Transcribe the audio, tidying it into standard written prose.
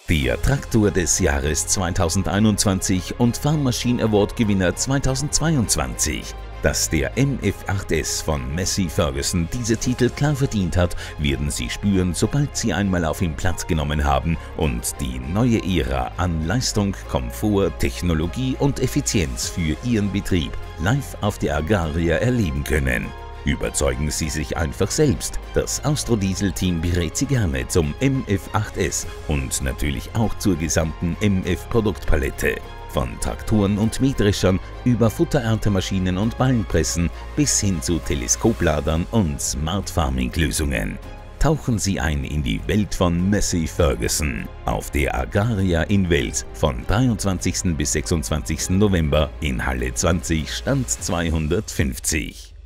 Der Traktor des Jahres 2021 und Farm Machine Award Gewinner 2022. Dass der MF8S von Massey Ferguson diese Titel klar verdient hat, werden Sie spüren, sobald Sie einmal auf ihm Platz genommen haben und die neue Ära an Leistung, Komfort, Technologie und Effizienz für Ihren Betrieb live auf der Agaria erleben können. Überzeugen Sie sich einfach selbst. Das Austro-Diesel-Team berät Sie gerne zum MF8S und natürlich auch zur gesamten MF-Produktpalette. Von Traktoren und Mähdreschern über Futtererntemaschinen und Ballenpressen bis hin zu Teleskopladern und Smart Farming-Lösungen. Tauchen Sie ein in die Welt von Massey Ferguson auf der Agaria in Wels von 23. bis 26. November in Halle 20, Stand 250.